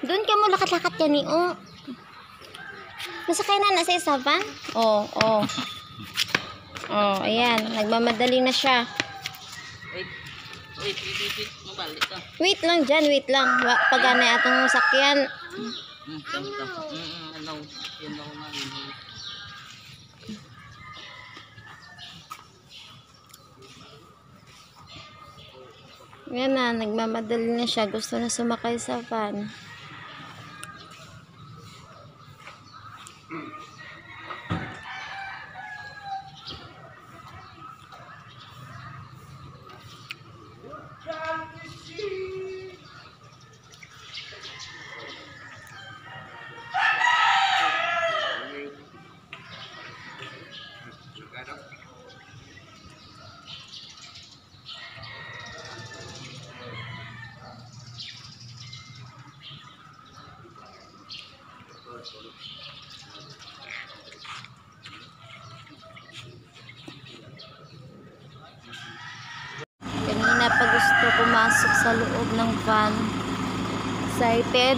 Doon ka mo lakat-lakat yan eh. Oh. Masakay na nasa isa van? Oh, oh. Oh, ayan. Nagmamadali na siya. Wait. Mabalik ka. Wait lang dyan, wait lang. Pagana atong sakyan. Ano? Yan ako na. Yan na, nagmamadali na siya. Gusto na sumakay sa van. Kanina pa gusto pumasok sa loob ng van. Excited.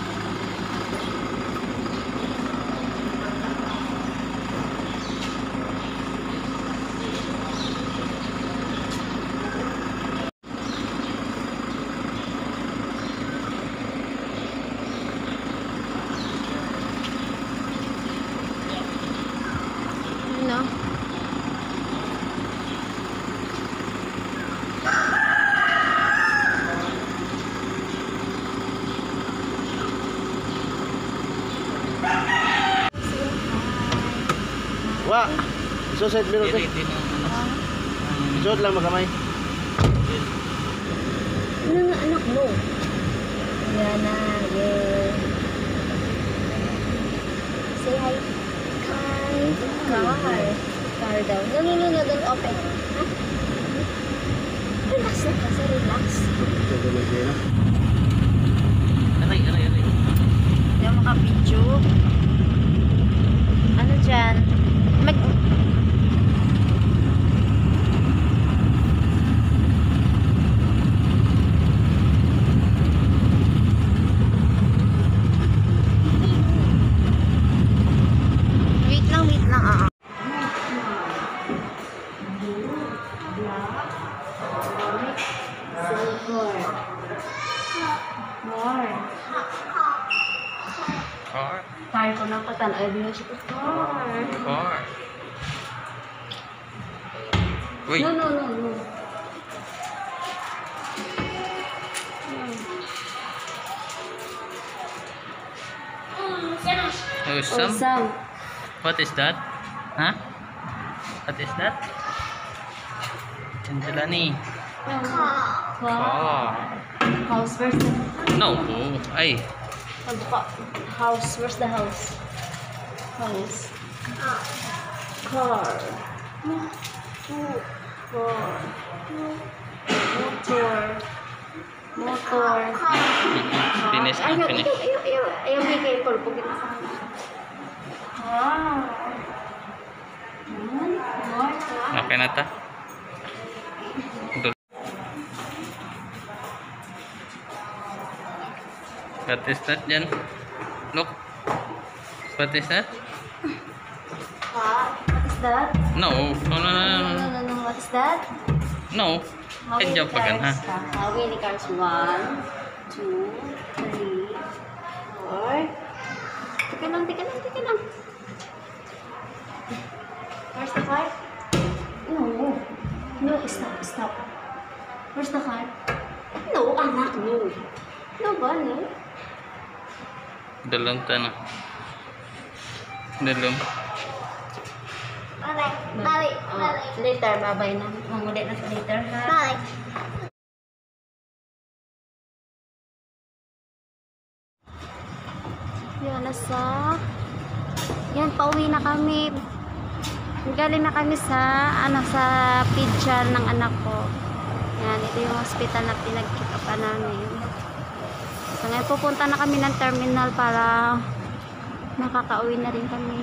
No? Wa, isusot biro te. Isusot lang magamay. Ano na anak mo? Yan na, yeah. Say hi. Hi. Car. Car daw. No, don't open. Ha? Relax na kasi, relax. Aray. Hindi ako makapidyo. Ano dyan? Wait lang, Car ko na patanood mo siya. Car. Wait. No. Awesome. What is that? Huh? What is that? Angelani. Car. House, where's the No. Ay. house? Where's the house? House. Car. Motor. Finish na, finish. Ayaw, be careful. Pugin na sa Okay na ta? What is that, Jan? Look. What is that? What is that? No. No. What is that? No. Can jump again, ha? How many cars? 1, 2, 3, 4. Tika lang. Where's the car? No, stop. Where's the car? No, anak, no. No ba, no? Dalam tanah. Dalam. Balik. Later, bye-bye na. Mangulit na sa later, ha? Balik. Yan, pauwi na kami. Galing na kami sa pedia ng anak ko. Yan, ito yung hospital na pinag-check-up namin. So ngayon pupunta na kami ng terminal para makakauwi na rin kami.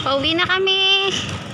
Pauwi na kami.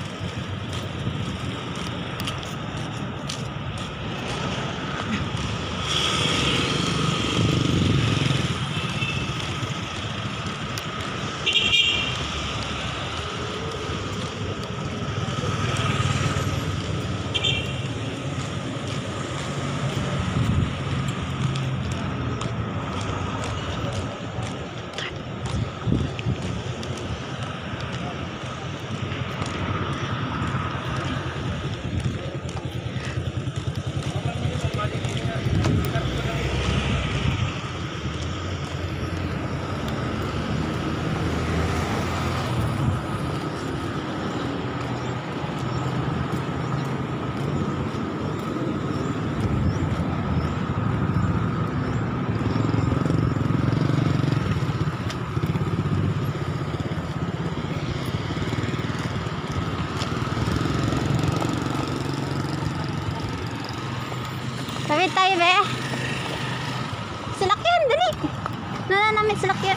Tawid tayo, be. Silakyan, dali. Nana namin silakyan.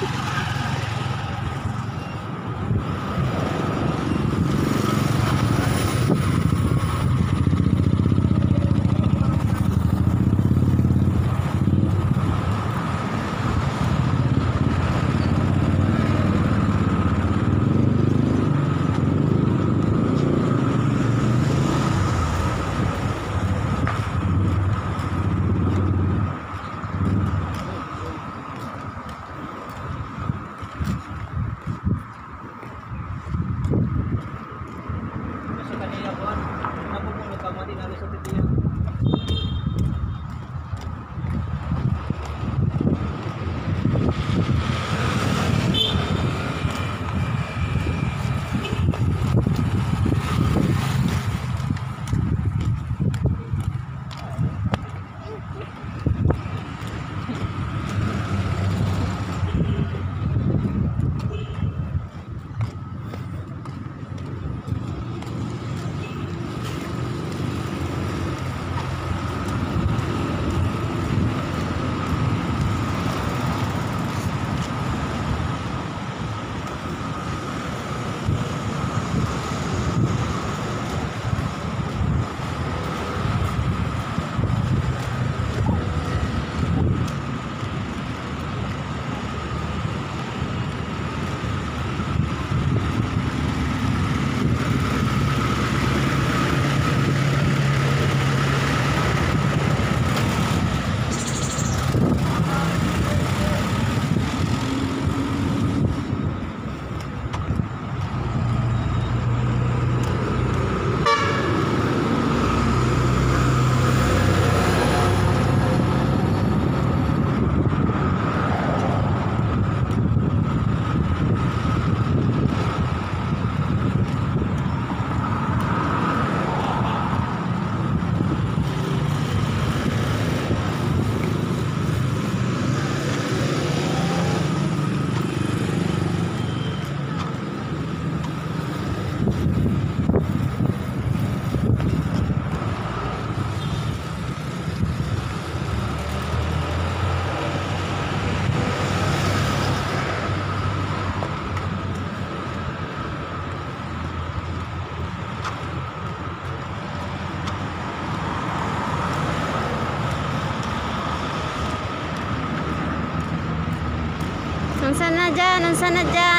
Unsa na dyan? Unsa na dyan?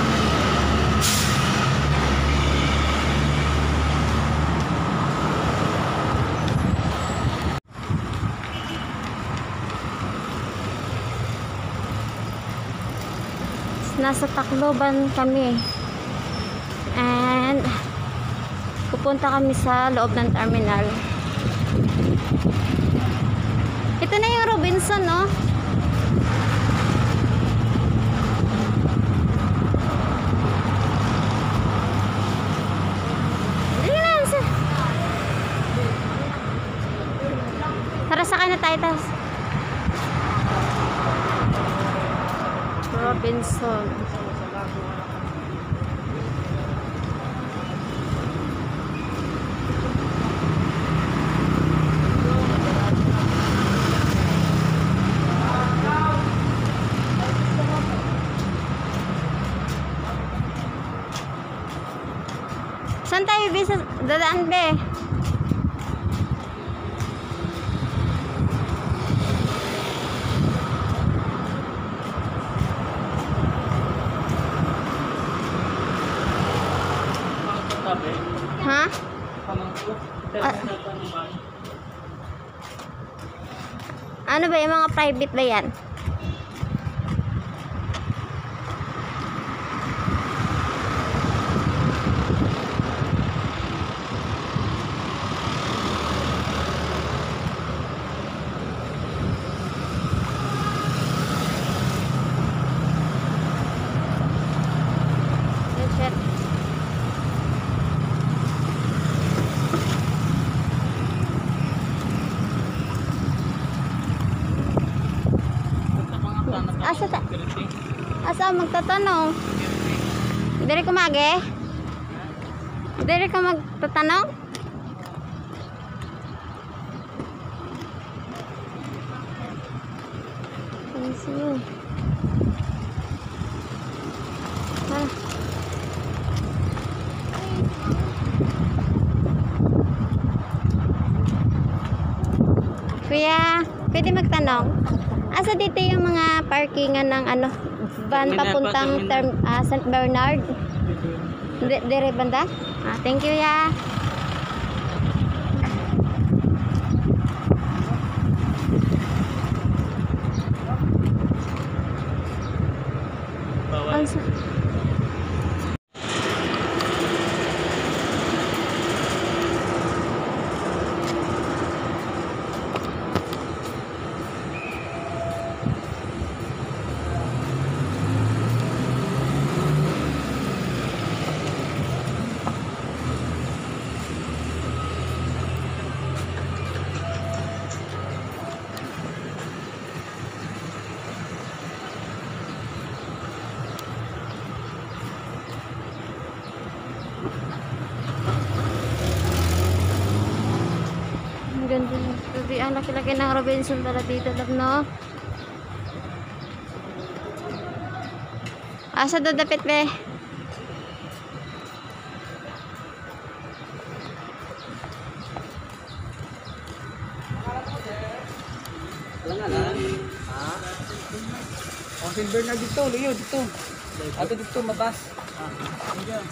Nasa Tacloban kami. And pupunta kami sa loob ng terminal. Ito na yung Robinson, no? Tara, sakay na tayo, tas. Robinson. Saan tayo, be? Dadaan, be? Ha? Ano ba yung mga private ba yan? Shit. Asa magtatanong? Dili ko mage? Dili ka magtatanong? Pansin. Kuya, pwede magtanong? Asa dito yung mga parkingan ng ano, van papuntang St. Bernard? Dire banda? Thank you ya. Ganda ng gabi. Ang laki-laki ng Robinson pala dito, love, no? Asa dadapit, be? Alang-alang. Silver na dito, Leo, dito. Ato dito, mabas. Ayan.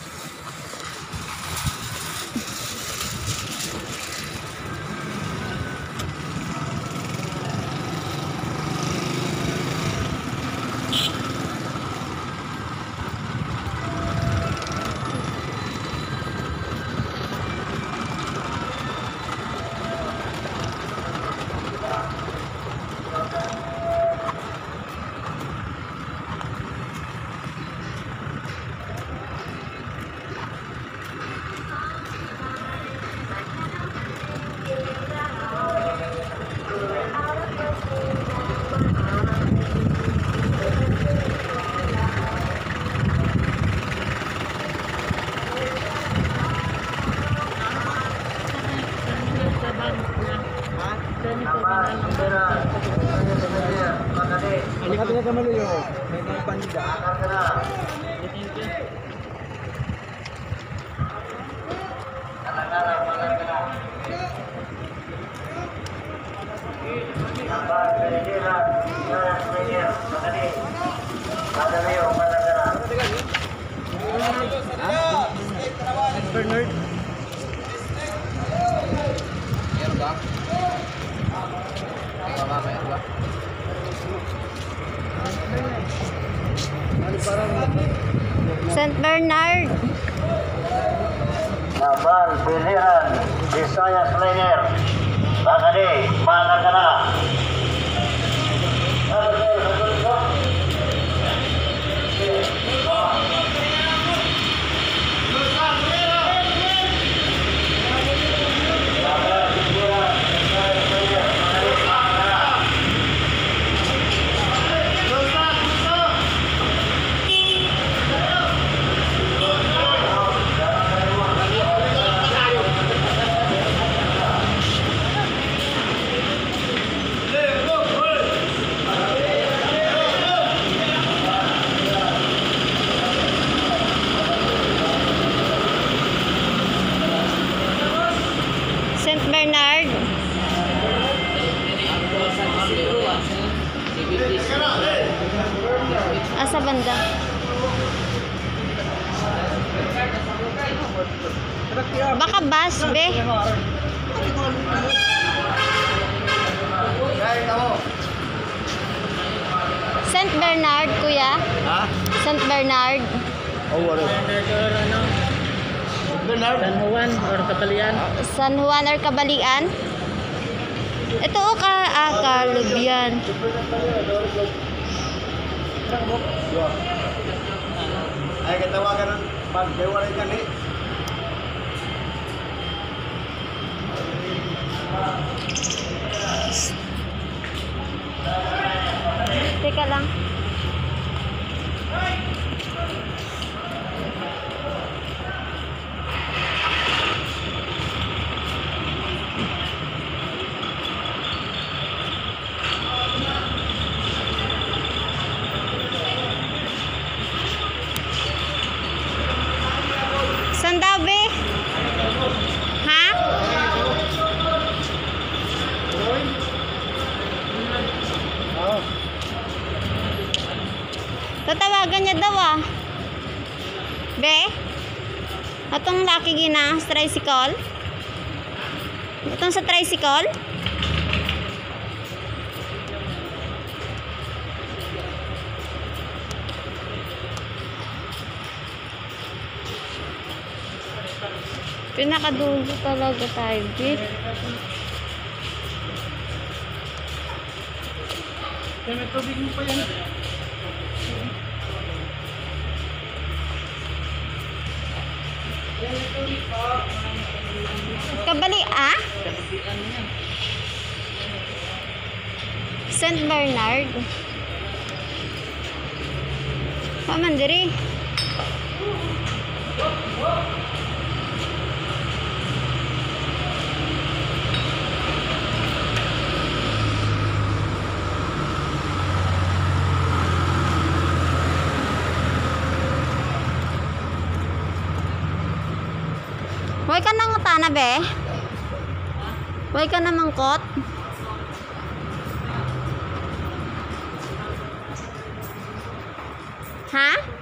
Ano ka malilo? May mga panida. Bernard. Yan ba? St. Bernard. Nabal, Pilihan, Visayas Liner, Bagade, Malagana. Baka bus, be. Saint Bernard, kuya. Ha? Saint Bernard. Oh, wala. Bernard? San Juan or Kapalian? San Juan or Kabalian. Ito o Kalubian. Ay, katawagan ng pag-dewaray ka ni. Teka lang. Saan daw, be? Ha? Oh. Tatawagan niya daw ah. Be? Atong laki gina sa tricycle? Atong sa tricycle? Pinakadulo talaga tayo, Bit. May tubig mo pa yan. Kabali, ah? Saint Bernard. Pamandiri. Huwag ka nang utana, be. Huwag ka na mangkot. Ha?